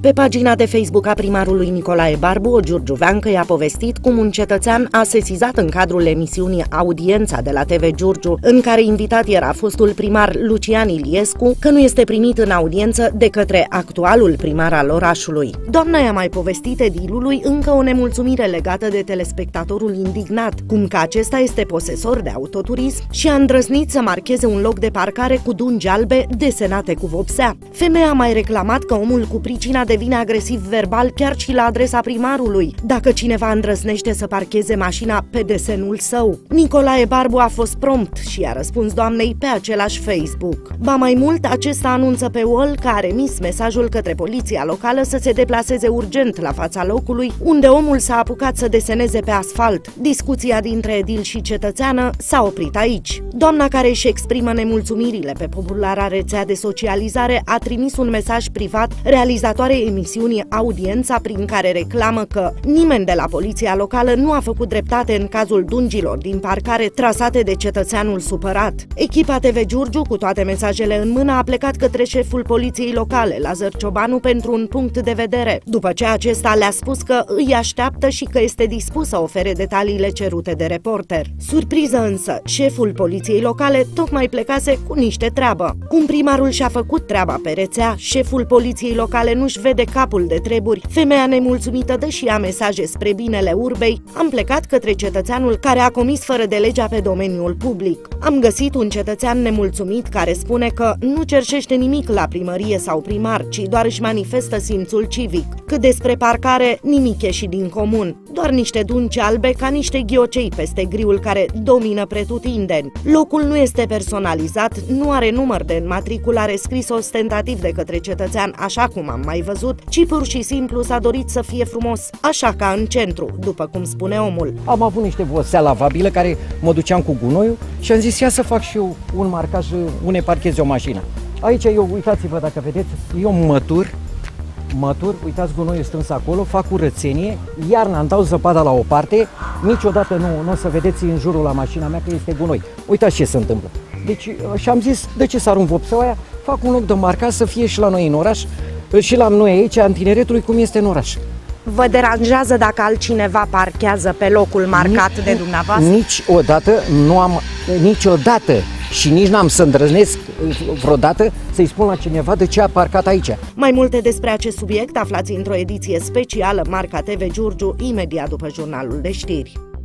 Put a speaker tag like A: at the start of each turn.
A: Pe pagina de Facebook a primarului Nicolae Barbu, o giurgiuveancă i-a povestit cum un cetățean a sesizat în cadrul emisiunii Audiența de la TV Giurgiu, în care invitat era fostul primar Lucian Iliescu, că nu este primit în audiență de către actualul primar al orașului. Doamna i-a mai povestit edilului încă o nemulțumire legată de telespectatorul indignat, cum că acesta este posesor de autoturism și a îndrăznit să marcheze un loc de parcare cu dungi albe desenate cu vopsea. Femeia a mai reclamat că omul cu pricina devine agresiv verbal chiar și la adresa primarului, dacă cineva îndrăznește să parcheze mașina pe desenul său. Nicolae Barbu a fost prompt și a răspuns doamnei pe același Facebook. Ba mai mult, acesta anunță pe wall că a remis mesajul către poliția locală să se deplaseze urgent la fața locului, unde omul s-a apucat să deseneze pe asfalt. Discuția dintre edil și cetățeană s-a oprit aici. Doamna, care își exprimă nemulțumirile pe populara rețea de socializare, a trimis un mesaj privat realizatoarei emisiunii Audiența, prin care reclamă că nimeni de la poliția locală nu a făcut dreptate în cazul dungilor din parcare trasate de cetățeanul supărat. Echipa TV Giurgiu, cu toate mesajele în mână, a plecat către șeful poliției locale, Lazar Ciobanu, pentru un punct de vedere, după ce acesta le-a spus că îi așteaptă și că este dispus să ofere detaliile cerute de reporter. Surpriză însă, șeful poliției locale tocmai plecase cu niște treabă. Cum primarul și-a făcut treaba pe rețea, șeful poliției locale nu-și vede capul de treburi, femeia nemulțumită dă și ea mesaje spre binele urbei, am plecat către cetățeanul care a comis fără de legea pe domeniul public. Am găsit un cetățean nemulțumit care spune că nu cerșește nimic la primărie sau primar, ci doar își manifestă simțul civic. Cât despre parcare, nimic ieșit din comun, doar niște dungi albe ca niște ghiocei peste griul care domină pretutindeni. Locul nu este personalizat, nu are număr de înmatriculare scris ostentativ de către cetățean, așa cum am mai văzut, ci pur și simplu s-a dorit să fie frumos, așa ca în centru, după cum spune omul.
B: Am avut niște vosea lavabilă care mă duceam cu gunoiul și am zis ia să fac și eu un marcaj unde parchez o mașină. Aici eu, uitați-vă dacă vedeți, eu mătur, uitați gunoiul strâns acolo, fac curățenie, iarna îmi dau zăpada la o parte, niciodată nu o să vedeți în jurul la mașina mea că este gunoi. Uitați ce se întâmplă. Deci și am zis, de ce să arunc vopseaua aia, fac un loc de marcaj să fie și la noi în oraș, și la noi aici, în Tineretului, cum este în oraș.
A: Vă deranjează dacă altcineva parchează pe locul marcat de dumneavoastră?
B: Niciodată nu am, niciodată și nici n-am să îndrăznesc vreodată să-i spun la cineva de ce a parcat aici.
A: Mai multe despre acest subiect aflați într-o ediție specială Marca TV Giurgiu, imediat după jurnalul de știri.